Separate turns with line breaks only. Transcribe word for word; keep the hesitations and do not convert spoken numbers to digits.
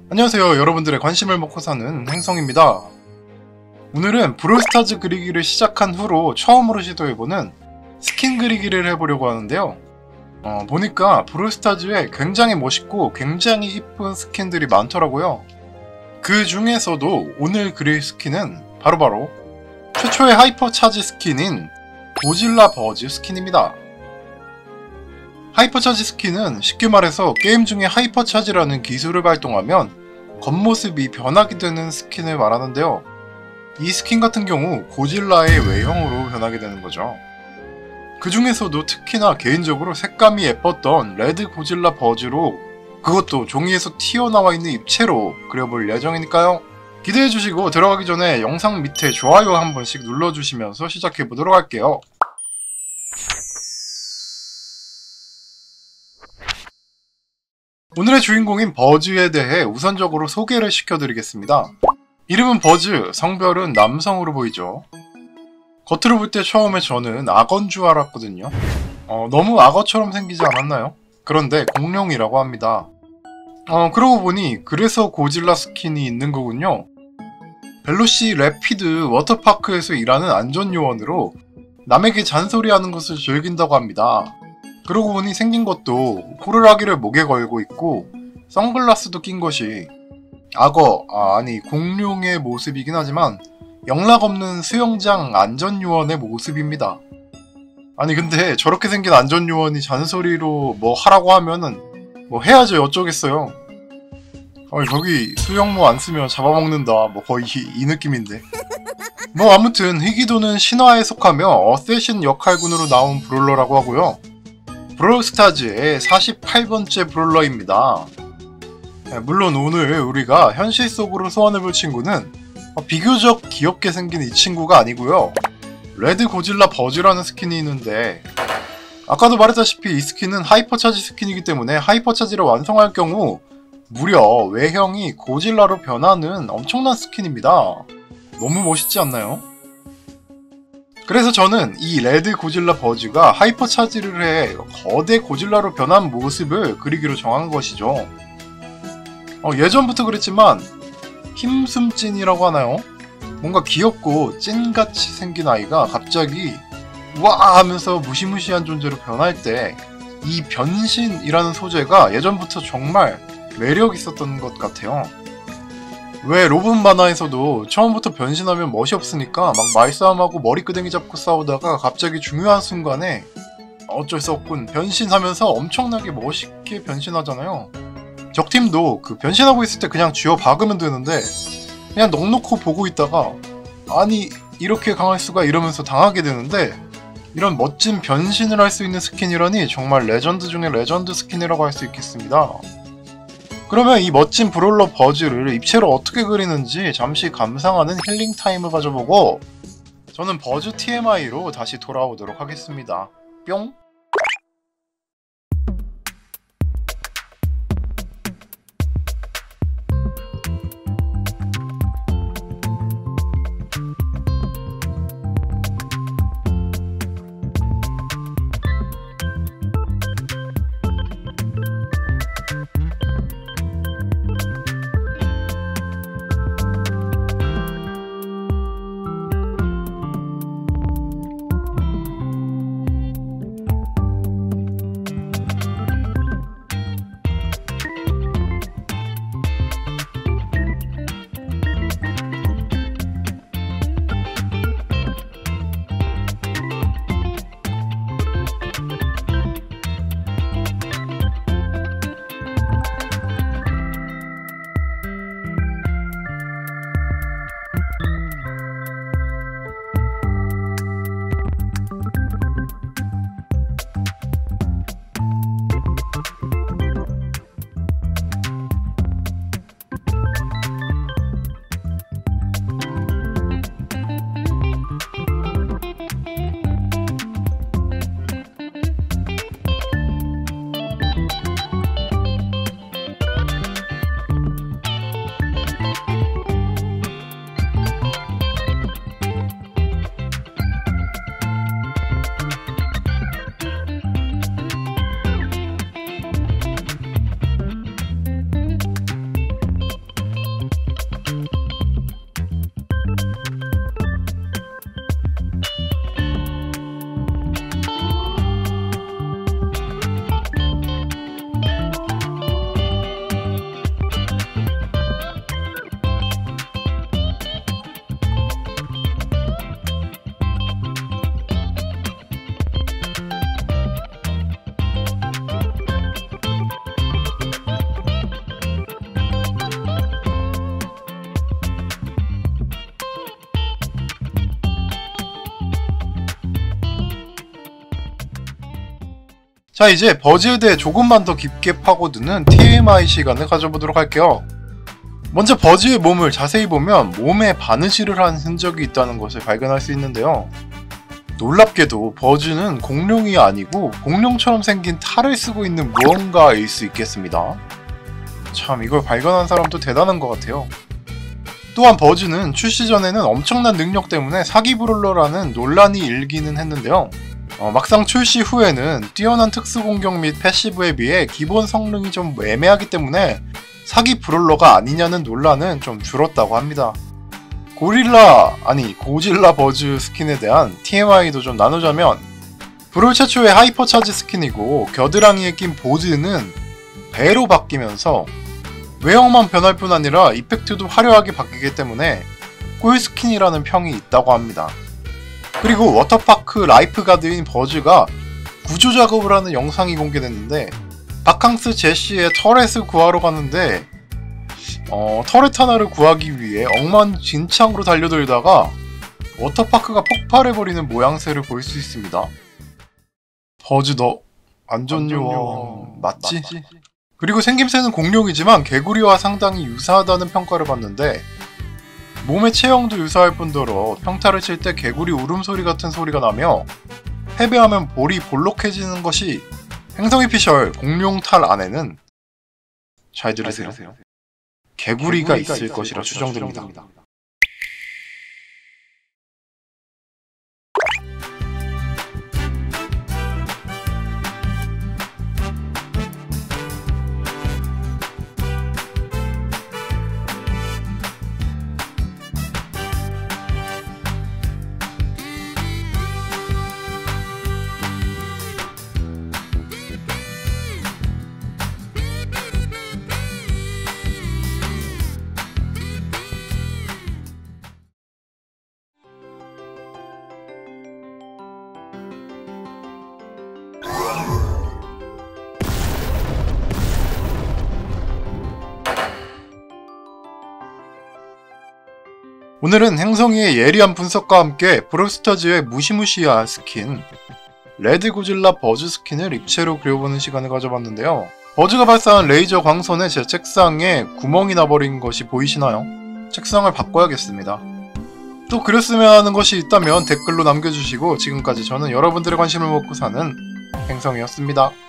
안녕하세요. 여러분들의 관심을 먹고 사는 행성입니다. 오늘은 브롤스타즈 그리기를 시작한 후로 처음으로 시도해보는 스킨 그리기를 해보려고 하는데요. 어, 보니까 브롤스타즈에 굉장히 멋있고 굉장히 이쁜 스킨들이 많더라고요. 그 중에서도 오늘 그릴 스킨은 바로바로 최초의 하이퍼 차지 스킨인 고질라 버즈 스킨입니다. 하이퍼 차지 스킨은 쉽게 말해서 게임 중에 하이퍼 차지라는 기술을 발동하면 겉모습이 변하게 되는 스킨을 말하는데요. 이 스킨 같은 경우 고질라의 외형으로 변하게 되는 거죠. 그 중에서도 특히나 개인적으로 색감이 예뻤던 레드 고질라 버즈로, 그것도 종이에서 튀어나와 있는 입체로 그려볼 예정이니까요. 기대해주시고 들어가기 전에 영상 밑에 좋아요 한 번씩 눌러주시면서 시작해보도록 할게요. 오늘의 주인공인 버즈에 대해 우선적으로 소개를 시켜드리겠습니다. 이름은 버즈, 성별은 남성으로 보이죠. 겉으로 볼 때 처음에 저는 악어인 줄 알았거든요. 어, 너무 악어처럼 생기지 않았나요? 그런데 공룡이라고 합니다. 어, 그러고 보니 그래서 고질라 스킨이 있는 거군요. 벨로시 래피드 워터파크에서 일하는 안전요원으로 남에게 잔소리하는 것을 즐긴다고 합니다. 그러고 보니 생긴 것도 호루라기를 목에 걸고 있고 선글라스도 낀 것이 악어, 아, 아니 공룡의 모습이긴 하지만 영락없는 수영장 안전요원의 모습입니다. 아니 근데 저렇게 생긴 안전요원이 잔소리로 뭐 하라고 하면은 뭐 해야죠. 어쩌겠어요. 아니 저기 수영모 안 쓰면 잡아먹는다, 뭐 거의 이 느낌인데. 뭐 아무튼 희귀도는 신화에 속하며 어쌔신 역할군으로 나온 브롤러라고 하고요. 브롤스타즈의 사십팔 번째 브롤러입니다. 물론 오늘 우리가 현실 속으로 소환해볼 친구는 비교적 귀엽게 생긴 이 친구가 아니고요. 레드 고질라 버즈라는 스킨이 있는데, 아까도 말했다시피 이 스킨은 하이퍼 차지 스킨이기 때문에 하이퍼 차지를 완성할 경우 무려 외형이 고질라로 변하는 엄청난 스킨입니다. 너무 멋있지 않나요? 그래서 저는 이 레드 고질라 버즈가 하이퍼 차지를 해 거대 고질라로 변한 모습을 그리기로 정한 것이죠. 어, 예전부터 그랬지만 힘숨찐이라고 하나요? 뭔가 귀엽고 찐같이 생긴 아이가 갑자기 우와 하면서 무시무시한 존재로 변할 때 이 변신이라는 소재가 예전부터 정말 매력 있었던 것 같아요. 왜 로봇 만화에서도 처음부터 변신하면 멋이 없으니까 막 말싸움하고 머리끄댕이 잡고 싸우다가 갑자기 중요한 순간에 어쩔 수 없군 변신하면서 엄청나게 멋있게 변신하잖아요. 적팀도 그 변신하고 있을 때 그냥 쥐어 박으면 되는데 그냥 넋놓고 보고 있다가 아니 이렇게 강할 수가 이러면서 당하게 되는데, 이런 멋진 변신을 할 수 있는 스킨이라니 정말 레전드 중에 레전드 스킨이라고 할 수 있겠습니다. 그러면 이 멋진 브롤러 버즈를 입체로 어떻게 그리는지 잠시 감상하는 힐링 타임을 가져보고 저는 버즈 티엠아이로 다시 돌아오도록 하겠습니다. 뿅! 자, 이제 버즈에 대해 조금만 더 깊게 파고드는 티엠아이 시간을 가져보도록 할게요. 먼저 버즈의 몸을 자세히 보면 몸에 바느질을 한 흔적이 있다는 것을 발견할 수 있는데요. 놀랍게도 버즈는 공룡이 아니고 공룡처럼 생긴 탈을 쓰고 있는 무언가일 수 있겠습니다. 참, 이걸 발견한 사람도 대단한 것 같아요. 또한 버즈는 출시 전에는 엄청난 능력 때문에 사기 브롤러라는 논란이 일기는 했는데요. 어, 막상 출시 후에는 뛰어난 특수 공격 및 패시브에 비해 기본 성능이 좀 애매하기 때문에 사기 브롤러가 아니냐는 논란은 좀 줄었다고 합니다. 고릴라, 아니 고질라 버즈 스킨에 대한 티엠아이도 좀 나누자면, 브롤 최초의 하이퍼 차지 스킨이고 겨드랑이에 낀 보드는 배로 바뀌면서 외형만 변할 뿐 아니라 이펙트도 화려하게 바뀌기 때문에 꿀 스킨이라는 평이 있다고 합니다. 그리고 워터파크 라이프가드인 버즈가 구조 작업을 하는 영상이 공개됐는데, 바캉스 제시의 터렛을 구하러 가는데 어, 터렛 하나를 구하기 위해 엉망진창으로 달려들다가 워터파크가 폭발해버리는 모양새를 볼 수 있습니다. 버즈 너 완전 요원 맞지? 맞지? 그리고 생김새는 공룡이지만 개구리와 상당히 유사하다는 평가를 받는데, 몸의 체형도 유사할 뿐더러 평타를 칠 때 개구리 울음소리 같은 소리가 나며 패배하면 볼이 볼록해지는 것이 행성이 피셜 공룡 탈 안에는, 잘 들으세요, 개구리가, 개구리가 있을, 있을 것이라 추정됩니다. 추정됩니다. 오늘은 행성이의 예리한 분석과 함께 브롤스타즈의 무시무시한 스킨 레드 고질라 버즈 스킨을 입체로 그려보는 시간을 가져봤는데요. 버즈가 발사한 레이저 광선에 제 책상에 구멍이 나버린 것이 보이시나요? 책상을 바꿔야겠습니다. 또 그렸으면 하는 것이 있다면 댓글로 남겨주시고, 지금까지 저는 여러분들의 관심을 먹고 사는 행성이었습니다.